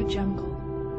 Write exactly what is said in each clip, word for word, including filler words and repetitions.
Jungle.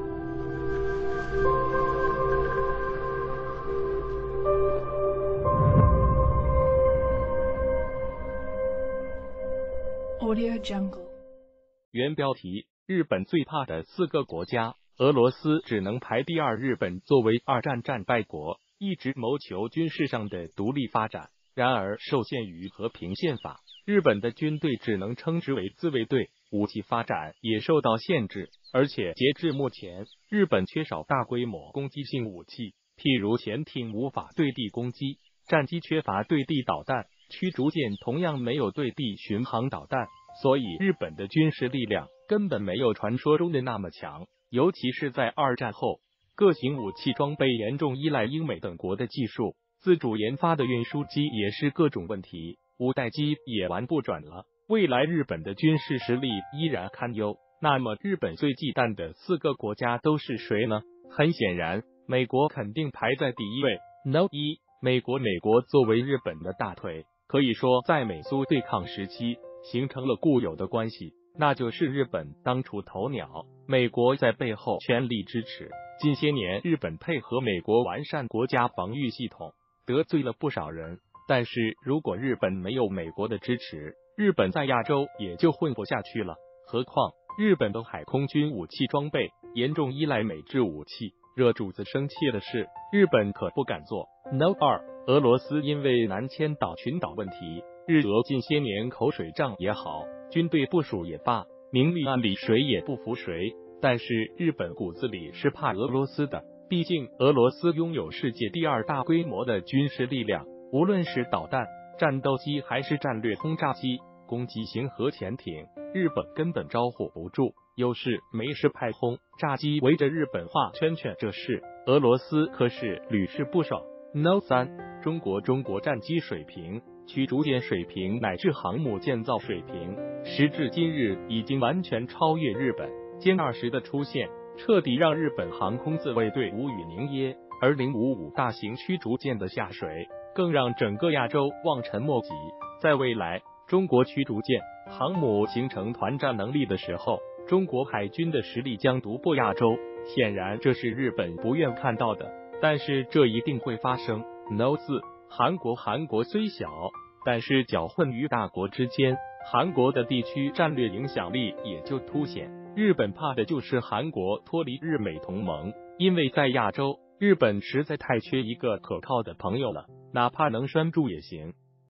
Audio Jungle. 原标题：日本最怕的四个国家，俄罗斯只能排第二。日本作为二战战败国，一直谋求军事上的独立发展，然而受限于和平宪法，日本的军队只能称之为自卫队，武器发展也受到限制，而且截至目前，日本缺少大规模攻击性武器，譬如潜艇无法对地攻击，战机缺乏对地导弹，驱逐舰同样没有对地巡航导弹，所以日本的军事力量根本没有传说中的那么强。尤其是在二战后，各型武器装备严重依赖英美等国的技术，自主研发的运输机也是各种问题，五代机也玩不转了。未来日本的军事实力依然堪忧。那么日本最忌惮的四个国家都是谁呢？很显然，美国肯定排在第一位。No 一，美国。美国作为日本的大腿，可以说在美苏对抗时期形成了固有的关系，那就是日本当出头鸟，美国在背后全力支持。近些年，日本配合美国完善国家防御系统，得罪了不少人。但是如果日本没有美国的支持，日本在亚洲也就混不下去了。何况日本的海空军武器装备严重依赖美制武器，惹主子生气的是，日本可不敢做。No 二，俄罗斯。因为南千岛群岛问题，日俄近些年口水仗也好，军队部署也罢，明里暗里谁也不服谁。但是日本骨子里是怕俄罗斯的，毕竟俄罗斯拥有世界第二大规模的军事力量，无论是导弹、战斗机还是战略轰炸机、攻击型核潜艇，日本根本招呼不住。有事没事派轰炸机围着日本画圈圈，这事俄罗斯可是屡试不爽。No 三，中国。中国战机水平、驱逐舰水平乃至航母建造水平，时至今日已经完全超越日本。歼二十的出现，彻底让日本航空自卫队无语凝噎，而零五五大型驱逐舰的下水，更让整个亚洲望尘莫及。在未来，中国驱逐舰、航母形成团战能力的时候，中国海军的实力将独步亚洲。显然，这是日本不愿看到的，但是这一定会发生。No 四，韩国。韩国虽小，但是搅混于大国之间，韩国的地区战略影响力也就凸显。日本怕的就是韩国脱离日美同盟，因为在亚洲，日本实在太缺一个可靠的朋友了，哪怕能拴住也行。